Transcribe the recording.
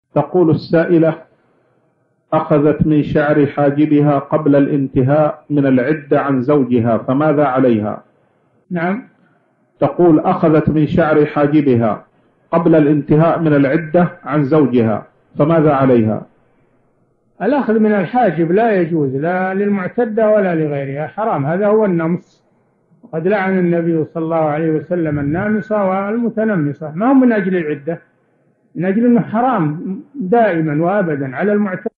تقول السائلة: أخذت من شعر حاجبها قبل الانتهاء من العدة عن زوجها، فماذا عليها؟ نعم. تقول: أخذت من شعر حاجبها قبل الانتهاء من العدة عن زوجها، فماذا عليها؟ الأخذ من الحاجب لا يجوز لا للمعتدة ولا لغيرها، حرام، هذا هو النمص. قد لعن النبي صلى الله عليه وسلم النامصة والمتنمصة، ما هم من أجل العدة، من أجل أنه حرام دائما وأبدا على المعتدة.